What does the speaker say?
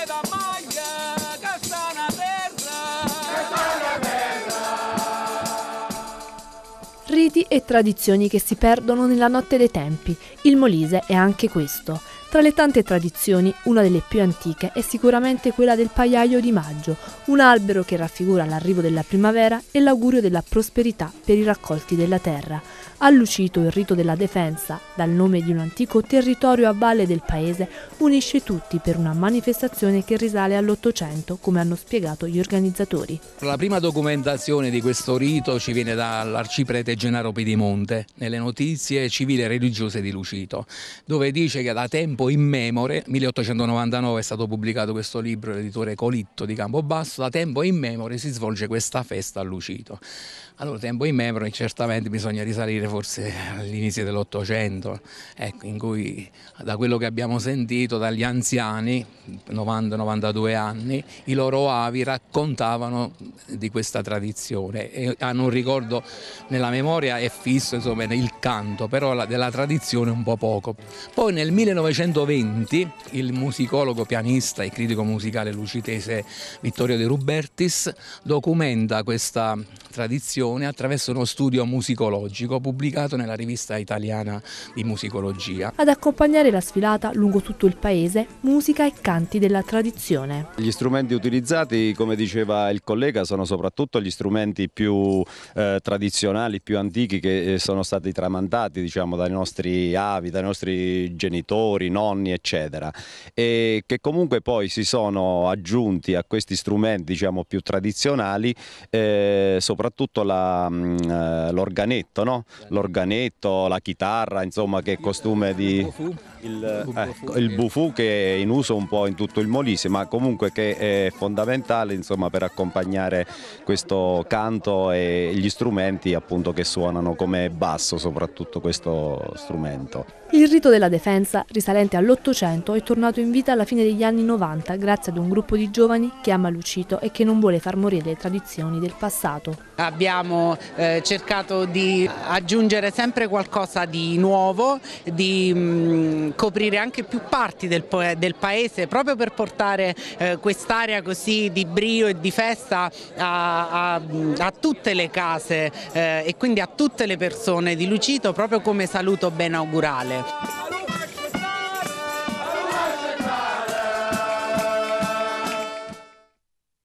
Riti e tradizioni che si perdono nella notte dei tempi. Il Molise è anche questo. Tra le tante tradizioni, una delle più antiche è sicuramente quella del Paiaio di Maggio, un albero che raffigura l'arrivo della primavera e l'augurio della prosperità per i raccolti della terra. A Lucito il rito della defensa, dal nome di un antico territorio a valle del paese, unisce tutti per una manifestazione che risale all'Ottocento, come hanno spiegato gli organizzatori. La prima documentazione di questo rito ci viene dall'arciprete Gennaro Piedimonte, nelle notizie civili e religiose di Lucito, dove dice che da tempo immemore, 1899 è stato pubblicato questo libro, l'editore Colitto di Campobasso, da tempo immemore si svolge questa festa a Lucito. Allora, tempo immemore, certamente bisogna risalire forse all'inizio dell'Ottocento, ecco, in cui da quello che abbiamo sentito dagli anziani, 90-92 anni, i loro avi raccontavano di questa tradizione e hanno un ricordo nella memoria è fisso, insomma, il canto, però della tradizione un po' poco. Poi nel 1920 il musicologo, pianista e critico musicale lucitese Vittorio De Rubertis documenta questa tradizione attraverso uno studio musicologico pubblicato nella rivista italiana di musicologia. Ad accompagnare la sfilata lungo tutto il paese, musica e canti della tradizione. Gli strumenti utilizzati, come diceva il collega, sono soprattutto gli strumenti più tradizionali, più antichi, che sono stati tramandati, diciamo, dai nostri avi, dai nostri genitori, nonni, eccetera, e che comunque poi si sono aggiunti a questi strumenti, diciamo, più tradizionali, soprattutto l'organetto, no? L'organetto, la chitarra, insomma, che è costume di... il bufù, che è in uso un po' in tutto il Molise, ma comunque che è fondamentale, insomma, per accompagnare questo canto e gli strumenti, appunto, che suonano come basso, soprattutto questo strumento. Il rito della defensa, risalente all'Ottocento, è tornato in vita alla fine degli anni 90 grazie ad un gruppo di giovani che ama Lucito e che non vuole far morire le tradizioni del passato. Abbiamo cercato di aggiungere sempre qualcosa di nuovo, di coprire anche più parti del paese, proprio per portare quest'area così di brio e di festa a tutte le case e quindi a tutte le persone di Lucito, proprio come saluto benaugurale.